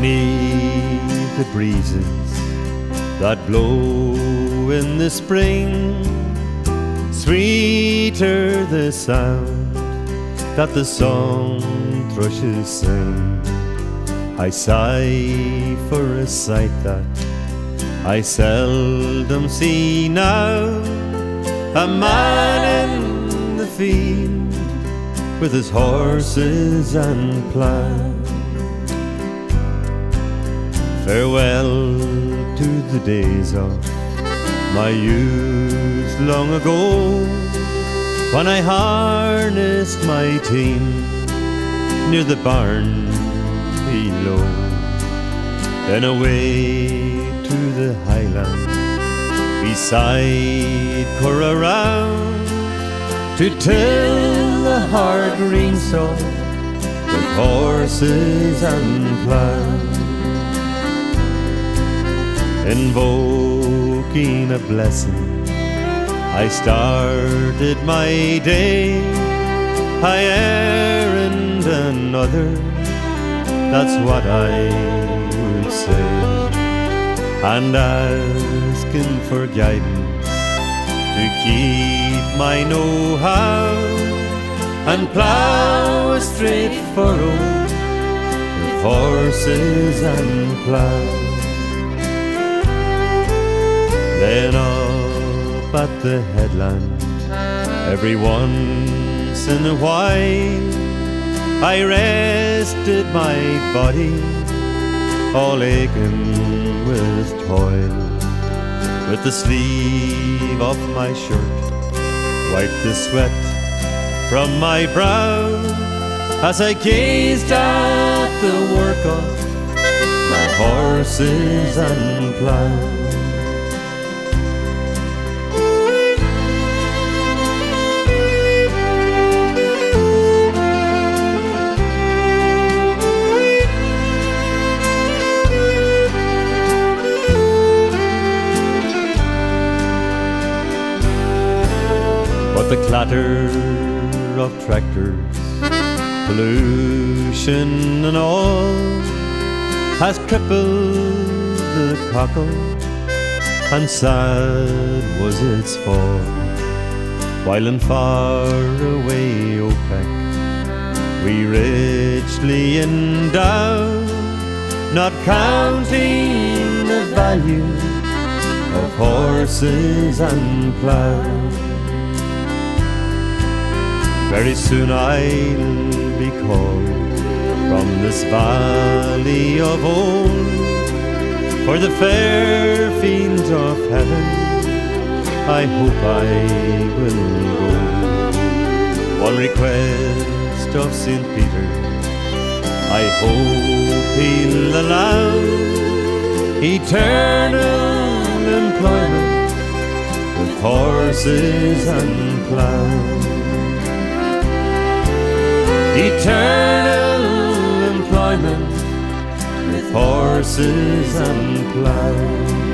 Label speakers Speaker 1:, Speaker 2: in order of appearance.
Speaker 1: Beneath the breezes that blow in the spring, sweeter the sound that the song thrushes sing. I sigh for a sight that I seldom see now, a man in the field with his horses and plough. Farewell to the days of my youth long ago, when I harnessed my team near the barn below. Then away to the highland beside Curraround, to till the hard green soil with horses and plough. Invoking a blessing, I started my day. I errand another, that's what I would say. And asking for guidance to keep my know-how and plough a straight furrow with horses and plough. Then up at the headland, every once in a while, I rested my body, all aching with toil. With the sleeve of my shirt, wiped the sweat from my brow, as I gazed at the work of my horses and plough. But the clatter of tractors, pollution and all, has crippled the cockle, and sad was its fall. While in far away OPEC we richly endow, not counting the value of horses and plough. Very soon I'll be called from this valley of old, for the fair fields of heaven I hope I will go. One request of St. Peter I hope he'll allow, eternal employment with horses and plough. Eternal employment with horses and plough.